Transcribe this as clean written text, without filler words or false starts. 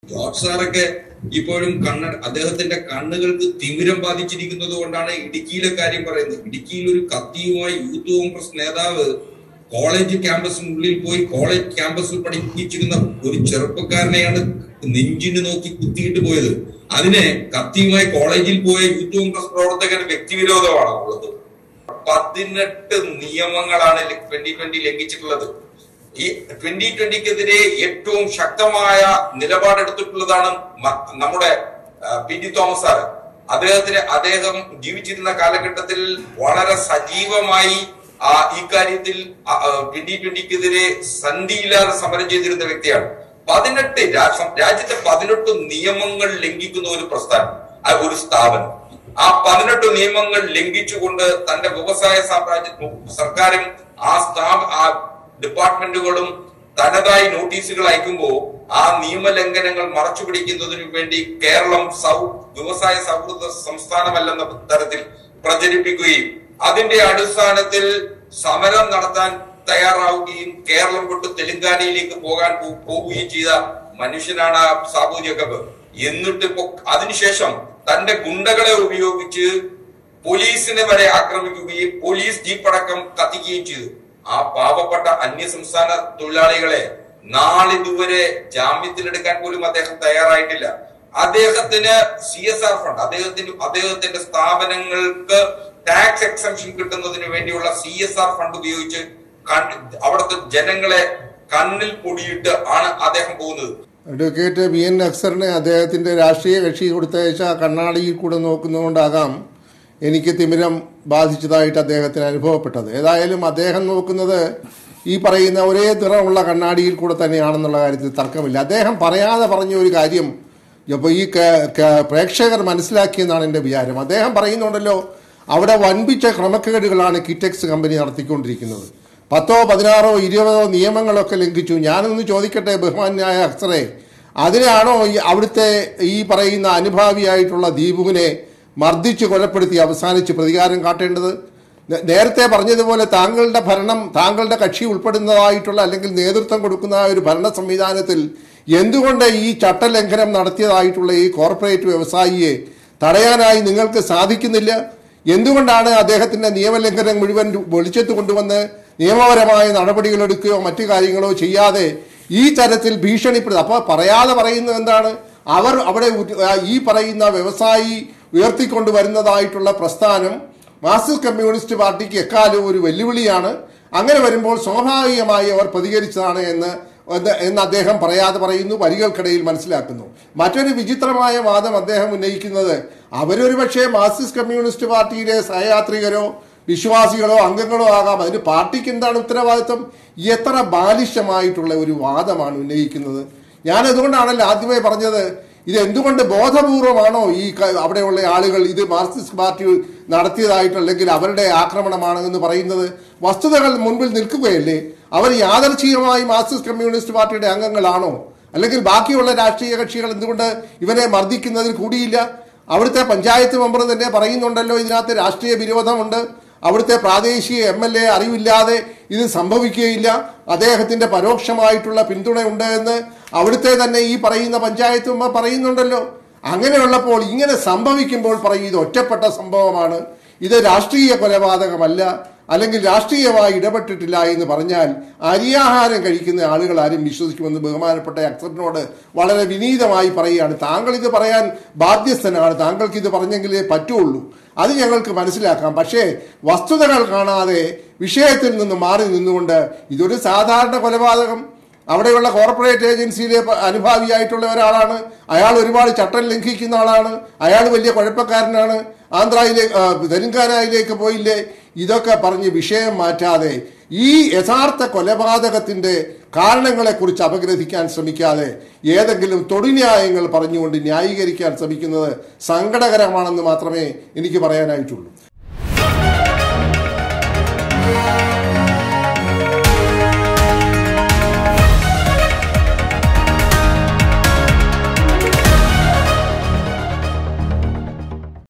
George സാറൊക്കെ ഇപ്പോഴും അദ്ദേഹത്തിന്റെ കണ്ണുകൾക്ക് തിമിരം ബാധിച്ചിരിക്കുന്നത് കൊണ്ടാണ് ഇടുക്കിയിലെ കാര്യം പറയുന്നത്. ഇടുക്കിയിൽ ഒരു കത്തിയുമായി യൂത്ത് കോൺഗ്രസ് നേതാവ് കോളേജ് ക്യാമ്പസിനുള്ളിൽ പോയി കോളേജ് ക്യാമ്പസിൽ പഠിപ്പിച്ചിരുന്ന ഒരു ചെറുപ്പക്കാരനെയാണ് നെഞ്ചിന് നോക്കി കുത്തിയിട്ട് പോയത്. അതിനെ കത്തിയുമായി കോളേജിൽ പോയ യൂത്ത് കോൺഗ്രസ് പ്രവർത്തകന് വ്യക്തിവിരോധമാണ് ഉള്ളത്. 18 നിയമങ്ങളാണ് 2020 ലംഘിച്ചിട്ടുള്ളത്. ഈ 2020-ക്കെതിരെ ഏറ്റവും ശക്തമായ നിലപാടെടുത്തിട്ടുള്ളതാണ് നമ്മുടെ പി ടി തോമസ് സാറ്. അദ്ദേഹം ജീവിച്ചിരുന്ന കാലഘട്ടത്തിൽ വളരെ സജീവമായി ഈ കാര്യത്തിൽ 2020-ക്കെതിരെ സന്ധിയില്ലാതെ സമരം ചെയ്തിരുന്ന വ്യക്തിയാണ്. രാജ്യത്തെ 18 നിയമങ്ങൾ ലംഘിക്കുന്ന ഒരു പ്രസ്ഥാനം, ഒരു സ്ഥാപനം, ആ 18 നിയമങ്ങൾ ലംഘിച്ചുകൊണ്ട് തന്റെ വ്യവസായ സാമ്രാജ്യ സർക്കാരും ആ ഡിപ്പാർട്ട്മെന്റുകളും തനതായി നോട്ടീസുകൾ അയക്കുമ്പോൾ ആ നിയമലംഘനങ്ങൾ മറച്ചു പിടിക്കുന്നതിനു വേണ്ടി കേരളം വ്യവസായ സൗഹൃദ സംസ്ഥാനമല്ലെന്ന തരത്തിൽ പ്രചരിപ്പിക്കുകയും അതിന്റെ അടിസ്ഥാനത്തിൽ സമരം നടത്താൻ തയ്യാറാവുകയും കേരളം വിട്ട് തെലങ്കാനയിലേക്ക് പോവുകയും ചെയ്ത മനുഷ്യനാണ് സാബു ജേക്കബ്. എന്നിട്ടിപ്പോ അതിനുശേഷം തന്റെ ഗുണ്ടകളെ ഉപയോഗിച്ച് പോലീസിനെ വരെ ആക്രമിക്കുകയും പോലീസ് ജീപ്പടക്കം കത്തിക്കുകയും ചെയ്തു. ആ പാവപ്പെട്ട അന്യസംസ്ഥാന തൊഴിലാളികളെ നാളിതുവരെ ജാമ്യത്തിലെടുക്കാൻ പോലും അദ്ദേഹം തയ്യാറായിട്ടില്ല. അദ്ദേഹത്തിന് CSR ഫണ്ട്, അദ്ദേഹത്തിന്റെ സ്ഥാപനങ്ങൾക്ക് ടാക്സ് എക്സംഷൻ കിട്ടുന്നതിന് വേണ്ടിയുള്ള CSR ഫണ്ട് ഉപയോഗിച്ച് അവിടുത്തെ ജനങ്ങളെ കണ്ണിൽ പൊടിയിട്ട് ആണ് അദ്ദേഹം പോകുന്നത്. അഡ്വക്കേറ്റ് BN അക്സറിനെ അദ്ദേഹത്തിന്റെ രാഷ്ട്രീയ കക്ഷി കൊടുത്തയച്ച കണ്ണാടിയിൽ കൂടെ നോക്കുന്നതുകൊണ്ടാകാം എനിക്ക് തിമിരം ബാധിച്ചതായിട്ട് അദ്ദേഹത്തിന് അനുഭവപ്പെട്ടത്. ഏതായാലും അദ്ദേഹം നോക്കുന്നത് ഈ പറയുന്ന ഒരേ നിറമുള്ള കണ്ണാടിയിൽ കൂടെ തന്നെയാണെന്നുള്ള കാര്യത്തിൽ തർക്കമില്ല. അദ്ദേഹം പറയാതെ പറഞ്ഞ ഒരു കാര്യം ഇപ്പോൾ ഈ പ്രേക്ഷകർ മനസ്സിലാക്കിയെന്നാണ് എൻ്റെ വിചാരം. അദ്ദേഹം പറയുന്നുണ്ടല്ലോ, അവിടെ വൻപിച്ച ക്രമക്കേടുകളാണ് കിറ്റെക്സ് കമ്പനി നടത്തിക്കൊണ്ടിരിക്കുന്നത്. 10, 16, 20 നിയമങ്ങളൊക്കെ ലംഘിച്ചു. ഞാനൊന്ന് ചോദിക്കട്ടെ ബഹുമാന്യായ അക്സറെ, അതിനാണോ അവിടുത്തെ ഈ പറയുന്ന അനുഭാവിയായിട്ടുള്ള ദീപുവിനെ മർദ്ദിച്ച് കൊലപ്പെടുത്തി അവസാനിച്ച് പ്രതികാരം കാട്ടേണ്ടത്? നേരത്തെ പറഞ്ഞതുപോലെ താങ്കളുടെ ഭരണം, താങ്കളുടെ കക്ഷി ഉൾപ്പെടുന്നതായിട്ടുള്ള അല്ലെങ്കിൽ നേതൃത്വം കൊടുക്കുന്ന ഒരു ഭരണ സംവിധാനത്തിൽ എന്തുകൊണ്ട് ഈ ചട്ടലംഘനം നടത്തിയതായിട്ടുള്ള ഈ കോർപ്പറേറ്റ് വ്യവസായിയെ തടയാനായി നിങ്ങൾക്ക് സാധിക്കുന്നില്ല? എന്തുകൊണ്ടാണ് അദ്ദേഹത്തിന്റെ നിയമലംഘനം മുഴുവൻ വെളിച്ചത്ത് കൊണ്ടുവന്ന് നിയമപരമായ നടപടികളെടുക്കുകയോ മറ്റു കാര്യങ്ങളോ ചെയ്യാതെ ഈ തരത്തിൽ ഭീഷണിപ്പെടുത്തുക? അപ്പോൾ പറയാതെ പറയുന്നത് എന്താണ്? അവിടെ ഈ പറയുന്ന വ്യവസായി ഉയർത്തിക്കൊണ്ടുവരുന്നതായിട്ടുള്ള പ്രസ്ഥാനം മാർക്സിസ്റ്റ് കമ്മ്യൂണിസ്റ്റ് പാർട്ടിക്ക് എക്കാലവും ഒരു വെല്ലുവിളിയാണ്. അങ്ങനെ വരുമ്പോൾ സ്വാഭാവികമായി അവർ പ്രതികരിച്ചതാണ് എന്ന് അദ്ദേഹം പറയാതെ പറയുന്നു, വരികൾക്കിടയിൽ മനസ്സിലാക്കുന്നു. മറ്റൊരു വിചിത്രമായ വാദം അദ്ദേഹം ഉന്നയിക്കുന്നത്, അവരൊരു പക്ഷേ മാർക്സിസ്റ്റ് കമ്മ്യൂണിസ്റ്റ് പാർട്ടിയിലെ സഹയാത്രികരോ വിശ്വാസികളോ അംഗങ്ങളോ ആകാം, അതിന് പാർട്ടിക്ക് എന്താണ് ഉത്തരവാദിത്വം? എത്ര ബാലിശമായിട്ടുള്ള ഒരു വാദമാണ് ഉന്നയിക്കുന്നത്. ഞാൻ അതുകൊണ്ടാണല്ലോ ആദ്യമേ പറഞ്ഞത്, ഇത് എന്തുകൊണ്ട് ബോധപൂർവമാണോ ഈ അവിടെയുള്ള ആളുകൾ ഇത് മാർക്സിസ്റ്റ് പാർട്ടി നടത്തിയതായിട്ടല്ലെങ്കിൽ അവരുടെ ആക്രമണമാണെന്ന് പറയുന്നത്? വസ്തുതകൾ മുൻപിൽ നിൽക്കുകയല്ലേ? അവർ യാദർച്ഛികമായി മാർക്സിസ്റ്റ് കമ്മ്യൂണിസ്റ്റ് പാർട്ടിയുടെ അംഗങ്ങളാണോ? അല്ലെങ്കിൽ ബാക്കിയുള്ള രാഷ്ട്രീയ കക്ഷികൾ എന്തുകൊണ്ട് ഇവരെ മർദ്ദിക്കുന്നതിൽ കൂടിയില്ല? അവിടുത്തെ പഞ്ചായത്ത് മെമ്പർ തന്നെ പറയുന്നുണ്ടല്ലോ, ഇതിനകത്ത് രാഷ്ട്രീയ വിരോധമുണ്ട്, അവിടുത്തെ പ്രാദേശിക MLA അറിവില്ലാതെ ഇത് സംഭവിക്കുകയില്ല, അദ്ദേഹത്തിന്റെ പരോക്ഷമായിട്ടുള്ള പിന്തുണയുണ്ട് എന്ന് അവിടുത്തെ തന്നെ ഈ പറയുന്ന പഞ്ചായത്ത് മെമ്പർ പറയുന്നുണ്ടല്ലോ. അങ്ങനെയുള്ളപ്പോൾ ഇങ്ങനെ സംഭവിക്കുമ്പോൾ പറയും ഇത് ഒറ്റപ്പെട്ട സംഭവമാണ്, ഇത് രാഷ്ട്രീയ കൊലപാതകമല്ല, അല്ലെങ്കിൽ രാഷ്ട്രീയമായി ഇടപെട്ടിട്ടില്ല എന്ന് പറഞ്ഞാൽ അരിയാഹാരം കഴിക്കുന്ന ആളുകൾ ആരും വിശ്വസിക്കുമെന്ന് ബഹുമാനപ്പെട്ട അക്സറിനോട് വളരെ വിനീതമായി പറയുകയാണ്. താങ്കൾ ഇത് പറയാൻ ബാധ്യസ്ഥനാണ്, താങ്കൾക്ക് ഇത് പറഞ്ഞെങ്കിലേ പറ്റുള്ളൂ, അത് ഞങ്ങൾക്ക് മനസ്സിലാക്കാം. പക്ഷേ വസ്തുതകൾ കാണാതെ വിഷയത്തിൽ നിന്ന് മാറി നിന്നുകൊണ്ട് ഇതൊരു സാധാരണ കൊലപാതകം, അവിടെയുള്ള കോർപ്പറേറ്റ് ഏജൻസിയിലെ അനുഭാവിയായിട്ടുള്ള ഒരാളാണ്, അയാൾ ഒരുപാട് ചട്ടം ലംഘിക്കുന്ന ആളാണ്, അയാൾ വലിയ കുഴപ്പക്കാരനാണ്, തെലങ്കാനയിലേക്ക് പോയില്ലേ, ഇതൊക്കെ പറഞ്ഞ് വിഷയം മാറ്റാതെ ഈ യഥാർത്ഥ കൊലപാതകത്തിന്റെ കാരണങ്ങളെക്കുറിച്ച് അപഗ്രഥിക്കാൻ ശ്രമിക്കാതെ ഏതെങ്കിലും തൊടുന്യായങ്ങൾ പറഞ്ഞുകൊണ്ട് ന്യായീകരിക്കാൻ ശ്രമിക്കുന്നത് സങ്കടകരമാണെന്ന് മാത്രമേ എനിക്ക് പറയാനായിട്ടുള്ളൂ.